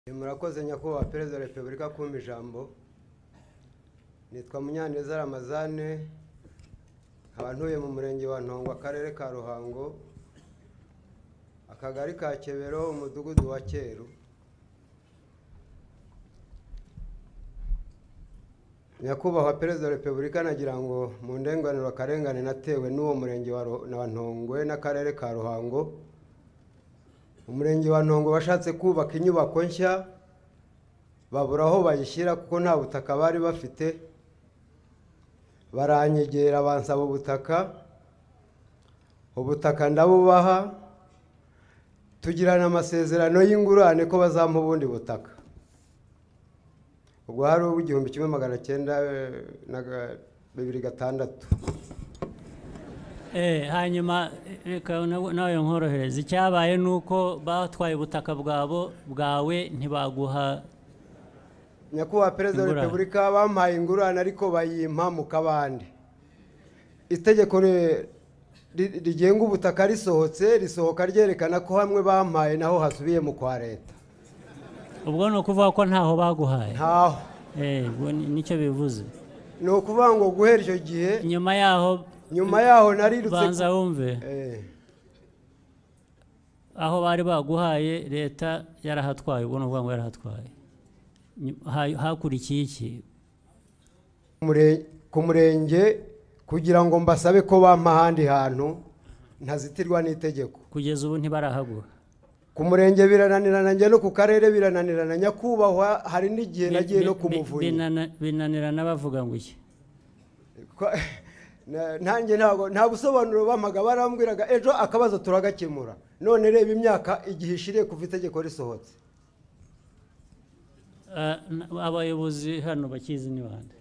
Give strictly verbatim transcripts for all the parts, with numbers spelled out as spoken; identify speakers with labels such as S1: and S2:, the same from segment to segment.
S1: Murakoze nyakubahwa Perezida wa Repubulika kumpa ijambo. Nitwa Munyaneza Ramazane, nkaba ntuye mu murenge wa Ntongo, akarere ka Ruhango, akagari ka Kebero, umudugudu wa Cyeru. Nyakubahwa Perezida wa Repubulika, nagira ngo mu ndenganiro akarengane natewe n'uwo murenge wa Ntongwe n'akarere ka Ruhango. Umurenge wa Ntongo bashatse kubaka inyubako nshya, babura aho bayishyira kuko nta butaka bari bafite. Baranyegera bansaba ubutaka, ubutaka ndabubaha, tugirana amasezerano y'ingurane ko bazampa ubundi butaka. Ubwo hari igihumbi kimwe magana cyenda na bibiri gatandatu.
S2: Eh, hanyuma reka nawe nkorohereza. Icyabaye nuko batwaye ubutaka bwabo bwawe ntibaguha.
S1: Nyakubahwa Perezida wa Repubulika bampaye ingurane ariko bayimpa mu kabande. Itegeko rigenga ubutaka risohotse, risohoka ryerekana ko hamwe bampaye naho hasubiye mu kwa leta.
S2: Ubwo no kuvuga ko ntaho baguhaye.
S1: Ntaho.
S2: Eh, nicyo bivuze.
S1: No kuvuga ngo guhera icyo gihe
S2: nyuma yaho
S1: nyuma yaho narirutse
S2: banza wumve.
S1: Eh.
S2: Aho bari baguhaye leta yarahatwaye, ubwo no kuvuga ngo yarahatwaye. Hakurikiye iki?
S1: Ku murenge kugira ngo mbasabe ko bampa ahandi hantu ntazitirwa n'itegeko.
S2: Kugeza ubu ntibarahaguha.
S1: Ku murenge birananirana, njye no ku karere birananirana. Nyakubahwa hari n'igihe nagiye no kumuvunyi.
S2: Binanirana bavuga ngo iki?
S1: Nanjye ntago nta busobanuro bamaga, barambwiraga ejo akabazo turagakemura. None reba imyaka igihe ishiriye kuva itegeko risohotse.
S2: Abayobozi hano bakizi ni bande?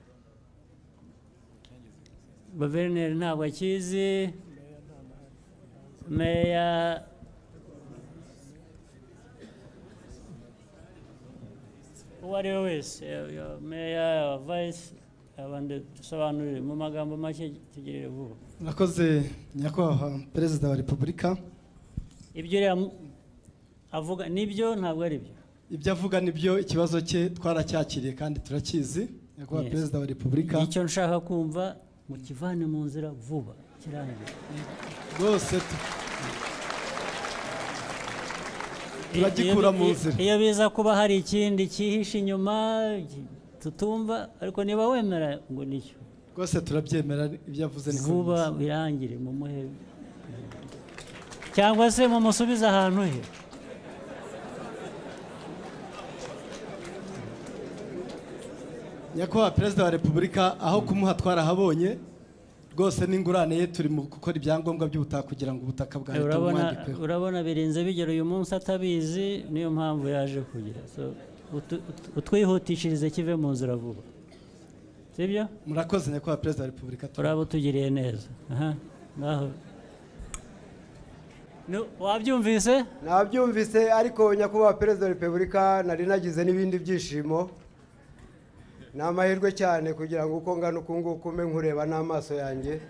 S2: Guverineri ntabwo akizi, meya uwo ari we wese, meya, vice, abandi dusobanurire mu magambo make tugirire vuba.
S3: Murakoze nyakubahwa Perezida wa Repubulika.
S2: Ibyo avuga nibyo ntabwo ari byo?
S3: Ibyo avuga nibyo, ikibazo cye twaracyakiriye kandi turakizi. Nyakubahwa Perezida wa Repubulika,
S2: icyo nshaka kumva mu kivane mu nzira vuba kirangiye
S3: rwose turagikura mu nzira.
S2: Iyo biza kuba hari ikindi cyihishe inyuma tutumva, ariko niba wemera ngo nicyo
S3: rwose turabyemera. Ibyo avuze ni
S2: vuba birangire, mumuhe cyangwa se mumusubize ahantu he.
S3: Nyakubahwa Perezida wa Repubulika, aho kumuha twarahabonye rwose n'ingurane ye, turi mu gukora ibyangombwa by'ubutaka kugira ngo ubutaka bwa leta bumwandikweho.
S2: Urabona birinze bigera uyu munsi atabizi, niyo mpamvu yaje kugira. So utwihutishirize kive mu nzira vuba, sibyo?
S3: Murakoze nyakubahwa Perezida wa Repubulika,
S2: turaba tugiriye neza. Aha, naho wabyumvise?
S1: Nabyumvise, ariko nyakubahwa Perezida wa Repubulika nari nagize n'ibindi byishimo. Ni amahirwe cyane kugira ngo uko ngana uku nguku ume nkureba n'amaso yanjye.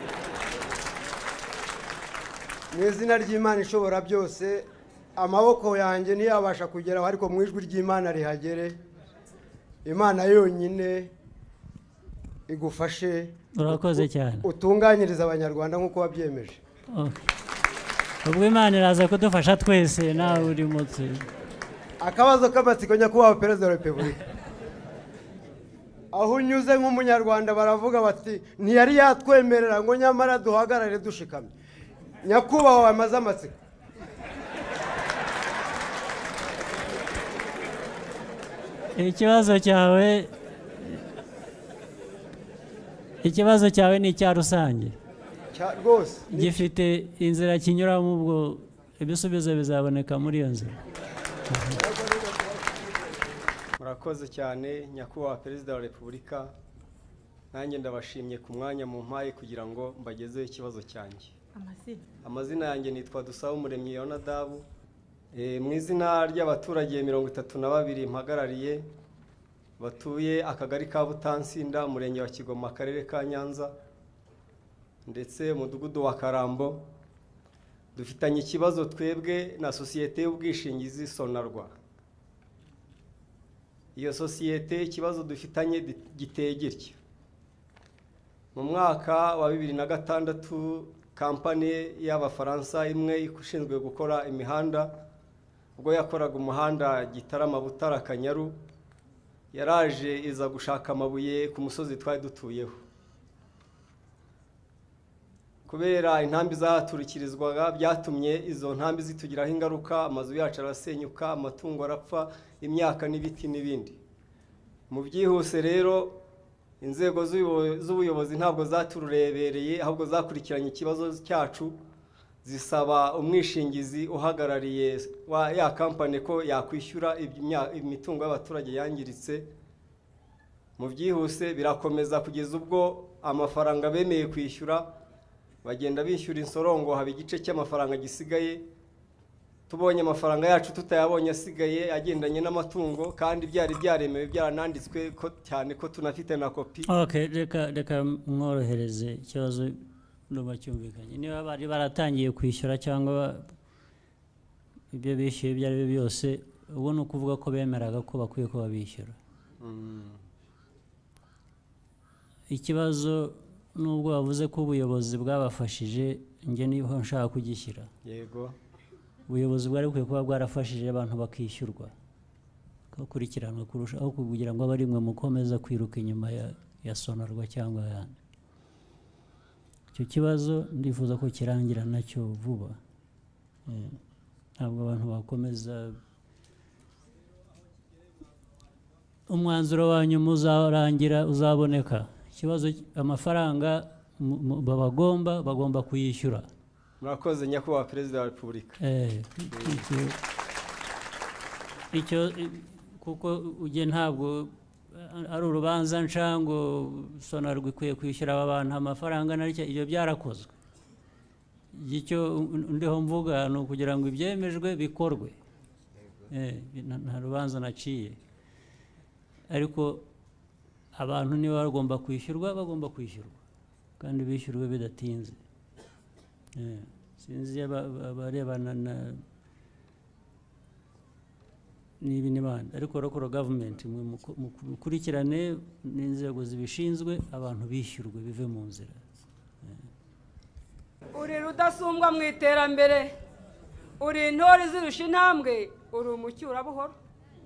S1: Mu izina ry'Imana ishobora byose, amaboko yanjye ntiyabasha kugeraho, ariko mu ijwi ry'Imana rihagere. Imana yonyine igufashe.
S2: Urakoze cyane.
S1: Utunganyiriza abanyarwanda nk'uko wabyemeje.
S2: Ubwo Imana iraza kudufasha twese, nawe uri mutse.
S1: Akabazo k'amatsiko nyakubahwa Perezida wa Repubulika, aho unyuze nk'umunyarwanda baravuga bati ntiyari yatwemerera ngo nyamara duhagarare dushikamye. Nyakubahwa wamaze amatsiko.
S2: Ikibazo cyawe ikibazo cyawe ni icya rusange
S1: rwose,
S2: gifite inzira kinyuramo, ubwo ibisubizo bizaboneka muri iyo nzira.
S4: Murakoze cyane nyakubahwa Perezida wa Repubulika, nanjye ndabashimye ku mwanya mu mpaye kugira ngo mbagezeho ikibazo cyanjye. Amazina yanjye nitwa Dusabumuremyi Yonadabu. Mu izina ry'abaturage mirongo itatu na babiri mpagarariye batuye akagari ka Butansinda, umurenge wa Kigoma, akarere ka Nyanza, ndetse umudugudu wa Karambo, dufitanye ikibazo twebwe na sosiyete y'ubwishingizi Sonarwa. iyo sosiyete ikibazo dufitanye giteye gitya. Mu mwaka wa bibiri na gatandatu kampani y'Abafaransa imwe ishinzwe gukora imihanda, ubwo yakoraga umuhanda Gitarama Butara Kanyaru, yaraje iza gushaka amabuye ku musozi twari dutuyeho. Kubera intambi zahaturukirizwaga byatumye izo ntambi zitugiraho ingaruka, amazu yacu arasenyuka, amatungo arapfa, imyaka n'ibiti n'ibindi. Mu byihuse rero inzego z'ubuyobozi ntabwo zaturebereye, ahubwo zakurikiranye ikibazo cyacu, zisaba umwishingizi uhagarariye wa ya kampani ko yakwishyura imitungo y'abaturage yangiritse. Mu byihuse birakomeza kugeza ubwo amafaranga bemeye kwishyura bagenda bishyura insorongo, haba igice cy'amafaranga gisigaye. Tubonye amafaranga yacu tutayabonye asigaye agendanye n'amatungo, kandi byari byaremewe byarananditswe ko cyane ko tunafite na kopi.
S2: Okay, reka reka mworohereze ikibazo ndumva cyumvikanye. Niba bari baratangiye kwishyura cyangwa ibyo bishyuye ibyo ari byo byose, ubu ni ukuvuga ko bemeraga ko bakwiye ko babishyura. Ikibazo nubwo bavuze ko ubuyobozi bwabafashije, njye niho nshaka kugishyira.
S4: Yego.
S2: Ubuyobozi bwari bukwiye kuba bwarafashije abantu bakishyurwa, bakurikiranwa kurushaho kugira ngo abari mwe mukomeza kwiruka inyuma ya, ya Sonarwa cyangwa ayandi. Icyo kibazo ndifuza ko kirangira nacyo vuba. Ntabwo abantu bakomeza. Umwanzuro wanyu muzarangira uzaboneka. Ikibazo amafaranga babagomba bagomba kuyishyura.
S4: Murakoze Nyakubahwa Perezida wa Repubulika.
S2: Eh, icyo kuko uje ntabwo ari urubanza nshango Sonarwa ikwiye kwishyura aba bantu amafaranga naryo, ibyo byarakozwe. Icyo ndiho mvuga ni ukugira ngo ibyemejwe bikorwe. Eh, nta rubanza naciye. Ariko abantu niba bagomba kwishyurwa bagomba kwishyurwa, kandi bishyurwe bidatinze. Eh, sinzi abarebana na nibi n'ibandi, ariko local government mukurikirane n'inzego zibishinzwe, abantu bishyurwe bive mu nzira.
S5: Uri rudasumbwa mu iterambere, uri intore zirusha intambwe, uri umucyura buhoro.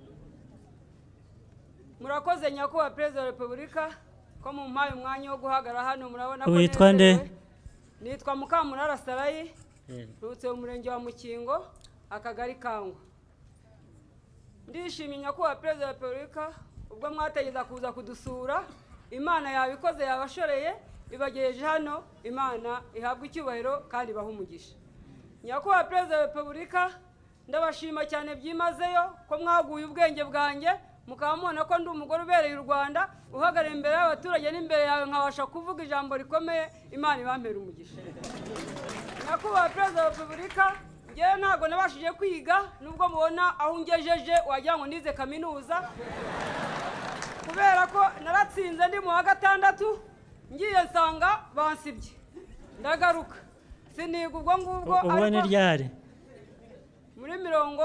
S5: Murakoze Nyakubahwa Perezida wa Repubulika ko mu mpaye umwanya wo guhagarara hano. Murabona ko
S2: witwa nde?
S5: Nitwa Mukamurara Sarayi, rutse mu murenge wa Mukingo, akagari Kangwa. Ndishimye Nyakubahwa Perezida wa Repubulika ubwo mwategeza kuza kudusura. Imana yabikoze, yabashoreye, ibagejeje hano. Imana ihabwa icyubahiro kandi baha umugisha. Nyakubahwa Perezida wa Repubulika ndabashima cyane byimazeyo ko mwaguye ubwenge bwanjye, mukaba mubona ko ndi umugore ubereye u Rwanda, uhagarara imbere y'abaturage n'imbere yawe nkabasha kuvuga ijambo rikomeye. Imana ibampera umugisha. Nyakubahwa Perezida wa Repubulika, ngewe ntabwo nabashije kwiga, nubwo mubona aho ungejeje wagira ngo nize kaminuza, kubera ko naratsinze ndi mu wa gatandatu, ngiye nsanga bansibye ndagaruka siniga ubwo ngubwo.
S2: Ubwo ni ryari?
S5: Muri mirongo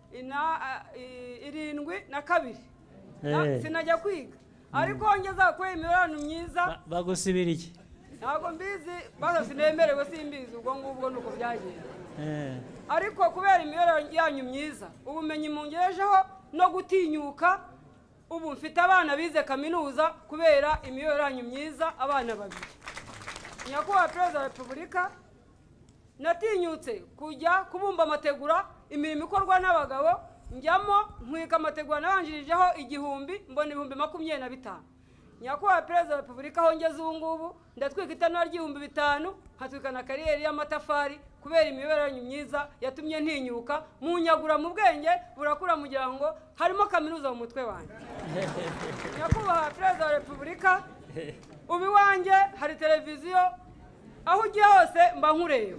S5: irindwi na kabiri sinajya kwiga, ariko ngeza kuri imibonano myiza.
S2: Bagusibira iki?
S5: Ntabwo mbizi, bazo sinemerewe, simbizi ubwo ngubwo nuko byagiye. Ariko kubera imibonano yanyu myiza, ubumenyi mungejeho no gutinyuka, ubu mfite abana bize kaminuza kubera imibonano yanyu myiza, abana babiri. Nyakubahwa Perezida wa Repubulika, natinyutse kujya kubumba amategura, imirimo ikorwa n'abagabo, njyamo nkwika amategura nabanjirijeho igihumbi, mbona ibihumbi makumyabiri na bitanu. Nyakubahwa Perezida wa Repubulika, aho ngeze ubu ngubu ndatwika itanura ry'ibihumbi bitanu, nkatwika na kariyeri y'amatafari, kubera imibereho yanyu myiza yatumye ntinyuka, munyagura mu bwenge burakura, mugira ngo harimo kaminuza mu mutwe wanjye. Nyakubahwa Perezida wa Repubulika, ubu iwanjye hari televiziyo, aho ugiye hose mba nkureba.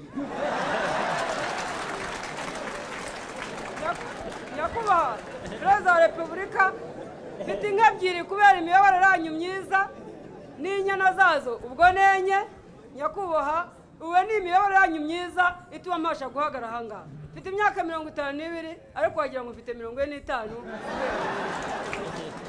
S5: Nyakubahwa Perezida wa Repubulika, mfite inka ebyiri kubera imiyoborere yanyu myiza n'inyana zazo ubwo nenye. Nyakubahwa, uwe ni imiyoborere yanyu myiza ituma mbasha guhagarara aha ngaha. Mfite imyaka mirongo itanu n'ibiri, ariko wagira ngo mfite mirongo ine n'itanu.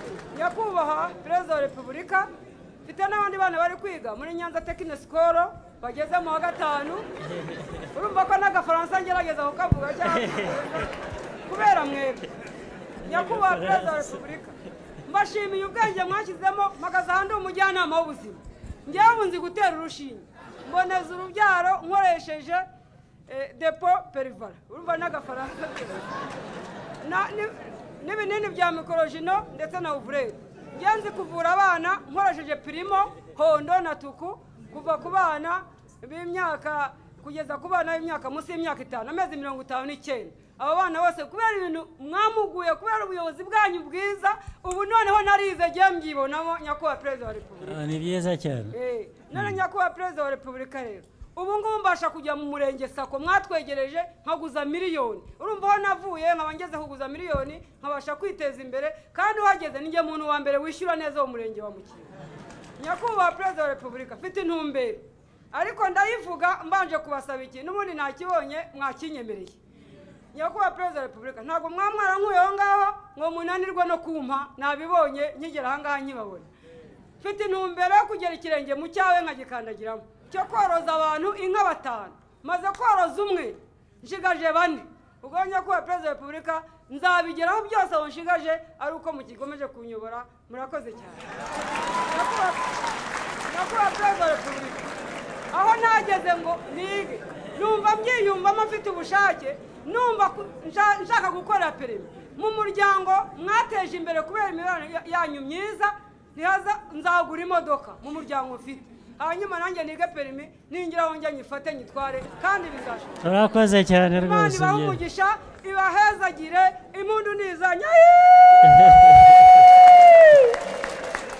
S5: nyakubahwa perezida wa repubulika mfite n'abandi bana bari kwiga muri Nyanza Technical School bageze mu wa gatanu urumva ko n'agafaransa ngerageza kukavuga cyangwa kubera mwebwe nyakubahwa perezida wa repubulika mbashimiye ubwenge mwashyizemo mpagaze ahandi umujyanama w'ubuzima njyewe ubu nzi gutera urushinge mboneza urubyaro nkoresheje depo perivara urumva n'agafaransa n'ibinini bya mikorojino ndetse na uvureri njyewe nzi kuvura abana nkoresheje pirimo hondo na tuku kuva ku bana b'imyaka kugeza ku bana b'imyaka munsi y'imyaka itanu amezi mirongo itanu n'icyenda abo bana bose kubera ibintu mwamuguye kubera ubuyobozi bwanyu bwiza ubu noneho narize ngiye mbyibonamo nyakubahwa perezida wa repubulika
S2: ni byiza cyane
S5: none nyakubahwa perezida wa repubulika rero ubu ngubu mbasha kujya mu murenge sako mwatwegereje nkaguza miliyoni urumva aho navuye nkaba ngeze kuguza miliyoni nkabasha kwiteza imbere kandi uhageze ninjye muntu wa mbere wishyura neza uwo murenge wa Mukingo nyakubahwa perezida wa repubulika mfite intumbero ariko ndayivuga mbanje kubasaba ikintu n'ubundi nakibonye mwakinyemereye nyakubahwa perezida wa repubulika ntabwo mwamwara nkuye aho ngaho ngo munanirwe no kumpa nabibonye nkigera aha ngaha nkibabona mfite intumbero yo kugera ikirenge mu cyawe nkagikandagiramo cyo koroza abantu inka batanu maze koroza umwe nshigaje bane ubwo nyakubahwa perezida wa repubulika nzabigeraho byose aho nshigaje ari uko mukikomeje kunyobora murakoze cyane nyakubahwa perezida wa repubulika aho nageze ngo nige numva mbyiyumvamo mfite ubushake numva nshaka gukora perimi mu muryango mwateje imbere kubera imibonano yanyu myiza ntihaza nzagura imodoka mu muryango mfite hanyuma nanjye nige perimi ningira aho njya nyifate nyitware kandi bizashoboka
S2: urakoze cyane rwose
S5: Imana ibahe umugisha ibahezagire impundu nizanya